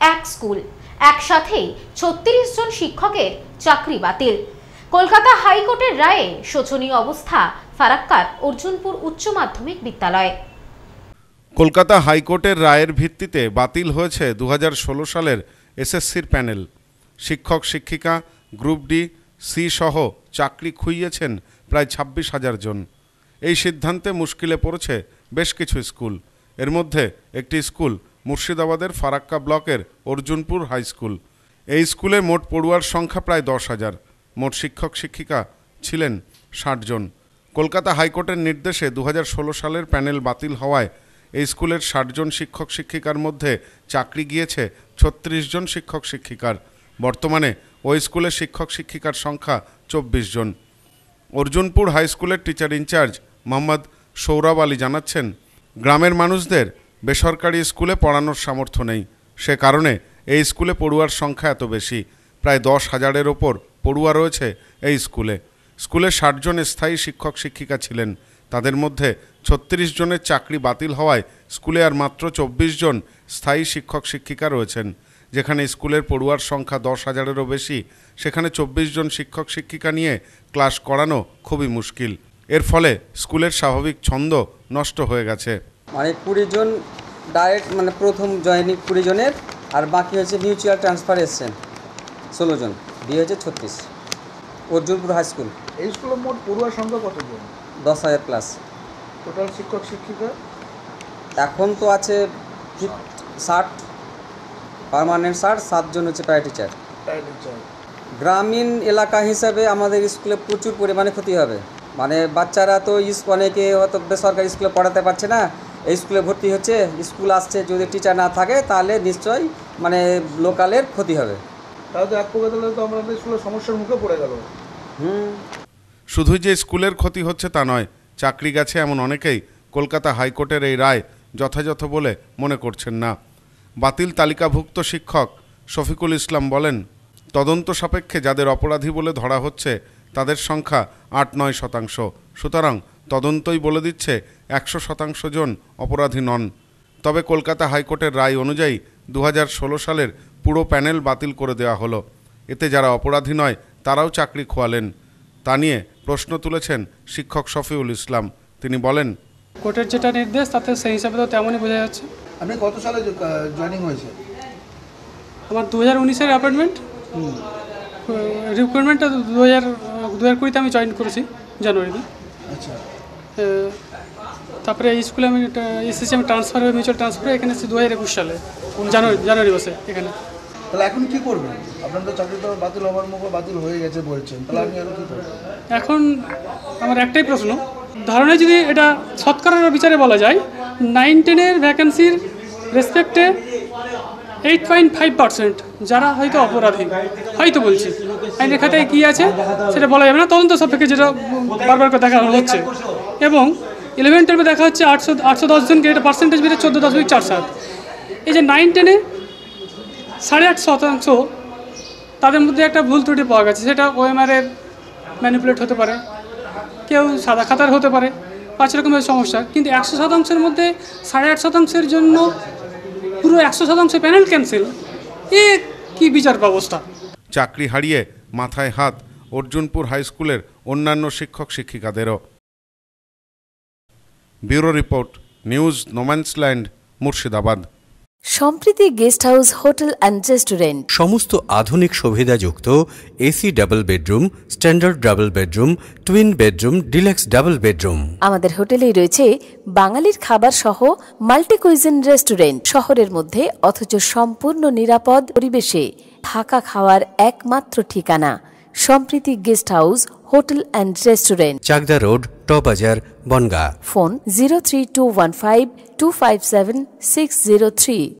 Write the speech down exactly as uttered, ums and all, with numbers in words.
এক স্কুল, একসাথেই ছত্রিশ জন শিক্ষকের চাকরি বাতিল। কলকাতা হাইকোর্টের রায়ে শোচনীয় অবস্থা ফারাক্কার অর্জুনপুর উচ্চ মাধ্যমিক বিদ্যালয়। কলকাতা হাইকোর্টের রায়ের ভিত্তিতে বাতিল হয়েছে দু হাজার ষোলো সালের এসএসসির প্যানেল। শিক্ষক শিক্ষিকা, গ্রুপ ডি, সি সহ চাকরি খুইয়েছেন প্রায় ছাব্বিশ হাজার জন। এই সিদ্ধান্তে মুশকিলে পড়েছে বেশ কিছু স্কুল। এর মধ্যে একটি স্কুল মুর্শিদাবাদের ফারাক্কা ব্লকের অর্জুনপুর হাই স্কুল। এই স্কুলে মোট পড়ুয়ার সংখ্যা প্রায় দশ হাজার। মোট শিক্ষক শিক্ষিকা ছিলেন ষাট জন। কলকাতা হাইকোর্টের নির্দেশে দু হাজার ষোলো সালের প্যানেল বাতিল হওয়ায় এই স্কুলের ষাট জন শিক্ষক শিক্ষিকার মধ্যে চাকরি গিয়েছে ছত্রিশ জন শিক্ষক শিক্ষিকার। বর্তমানে ওই স্কুলের শিক্ষক শিক্ষিকার সংখ্যা চব্বিশ জন। অর্জুনপুর হাই স্কুলের টিচার ইনচার্জ মোহাম্মদ সৌরভ আলী জানাচ্ছেন, গ্রামের মানুষদের বেসরকারি স্কুলে পড়ানোর সামর্থ্য নেই। সে কারণে এই স্কুলে পড়ুয়ার সংখ্যা এত বেশি। প্রায় দশ হাজারের ওপর পড়ুয়া রয়েছে এই স্কুলে। স্কুলে ষাট জন স্থায়ী শিক্ষক শিক্ষিকা ছিলেন। তাদের মধ্যে ছত্রিশ জনের চাকরি বাতিল হওয়ায় স্কুলে আর মাত্র চব্বিশ জন স্থায়ী শিক্ষক শিক্ষিকা রয়েছেন। যেখানে স্কুলের পড়ুয়ার সংখ্যা দশ হাজারেরও বেশি, সেখানে চব্বিশ জন শিক্ষক শিক্ষিকা নিয়ে ক্লাস করানো খুবই মুশকিল। এর ফলে স্কুলের স্বাভাবিক ছন্দ নষ্ট হয়ে গেছে। মানে কুড়ি জন ডাইরেক্ট মানে প্রথম জয়েনিং কুড়ি জনের, আর বাকি হচ্ছে মিউচুয়াল ট্রান্সফার এসছেন ষোলো জন, দিয়ে হচ্ছে ছত্রিশ। Arjunpur high school. এই স্কুলের মোট পড়ুয়ার সংখ্যা কতজন? দশ হাজার প্লাস। টোটাল শিক্ষক শিক্ষিকা এখন তো আছে ষাট, পার্মানেন্ট ষাট, সাতজন হচ্ছে প্রায় টিচার। গ্রামীণ এলাকা হিসাবে আমাদের স্কুলে প্রচুর পরিমাণে ক্ষতি হবে। মানে বাচ্চারা তো অনেকে হয়তো বেসরকারি স্কুলে পড়াতে পারছে না, এই স্কুলে ভর্তি হচ্ছে, স্কুল আসছে, যদি টিচার না থাকে তাহলে নিশ্চয়ই মানে লোকালের ক্ষতি হবে। তাহলে তো এক প্রকার তো আমাদের স্কুলের সমস্যার মুখে পড়ে গেল। হুম শুধুই যে স্কুলের ক্ষতি হচ্ছে তা নয়, চাকরি গেছে এমন অনেকেই কলকাতা হাইকোর্টের এই রায় যথাযথ বলে মনে করছেন না। বাতিল তালিকাভুক্ত শিক্ষক শফিকুল ইসলাম বলেন, তদন্ত সাপেক্ষে যাদের অপরাধী বলে ধরা হচ্ছে তাদের সংখ্যা আট নয় শতাংশ। সুতরাং তদন্তই বলে দিচ্ছে একশো শতাংশ জন অপরাধী নন। তবে কলকাতা হাইকোর্টের রায় অনুযায়ী দু হাজার ষোলো সালের পুরো প্যানেল বাতিল করে দেওয়া হলো। এতে যারা অপরাধী নয় তারাও চাকরি খোয়ালেন। তা নিয়ে প্রশ্ন তুলেছেন শিক্ষক শফিউল ইসলাম। তিনি বলেন, কোর্টের যেটা নির্দেশ তাতে সেই হিসাবে তো তেমনই বোঝা যাচ্ছে। আপনি কত সালে জয়েনিং হয়েছে? আমার দু হাজার উনিশের অ্যাপয়েন্টমেন্ট, রিক্রুটমেন্টটা দু হাজার দু হাজার কুড়িতে আমি জয়েন করেছি জানুয়ারিতে। আচ্ছা, তারপরে এই স্কুলে আমি এসেছি, আমি ট্রান্সফার হয়ে মিউচুয়াল ট্রান্সফার এখানে এসেছি দু হাজার একুশ সালে জানুয়ারি জানুয়ারি মাসে এখানে। তাহলে এখন কী করবেন? আপনার তো চাকরিটা বাতিল হওয়ার মুখে বাতিল হয়ে গেছে বলছেন, তাহলে আপনি এখন কী করবেন? এখন আমার একটাই প্রশ্ন, ধারণায় যদি এটা শতকরার বিচারে বলা যায়, নাইন টেনের ভ্যাকেন্সির রেসপেক্টে এইট পয়েন্ট ফাইভ পার্সেন্ট যারা হয়তো অপরাধী, হয়তো বলছি আইনের খাতায় কী আছে সেটা বলা যাবে না, তদন্ত সাপেক্ষে যেটা বারবার করে দেখা হচ্ছে। এবং ইলেভেন টুয়েলভে দেখা হচ্ছে আটশো আটশো দশ জনকে এটা পার্সেন্টেজ বেড়ে চোদ্দো দশমিক চার সাত। এই যে নাইন টেনে সাড়ে আট শতাংশ তাদের মধ্যে একটা ভুল ত্রুটি পাওয়া গেছে, সেটা ওএমআরের ম্যানিপুলেট হতে পারে, কেউ সাদা খাতার হতে পারে, পাঁচ রকমের সমস্যা। কিন্তু একশো শতাংশের মধ্যে সাড়ে আট শতাংশের জন্য পুরো একশো শতাংশ প্যানেল ক্যান্সেল, এ কি বিচার ব্যবস্থা? চাকরি হারিয়ে মাথায় হাত অর্জুনপুর হাই স্কুলের অন্যান্য শিক্ষক শিক্ষিকাদেরও। Bureau report, news no man's land, Murshidabad. Sampriti guest house hotel and restaurant, সমস্ত আধুনিক সুবিধাযুক্ত AC double bedroom, standard double bedroom, twin bedroom, deluxe double bedroom. আমাদের হোটেলেই রয়েছে বাঙালির খাবার সহ মাল্টি কুইজিন রেস্টুরেন্ট। শহরের মধ্যে অথচ সম্পূর্ণ নিরাপদ পরিবেশে থাকা খাওয়ার একমাত্র ঠিকানা Sampriti guest house hotel and restaurant, Chakdah road, টবাজার, Bongaon. Phone zero three two one five two five seven six zero three.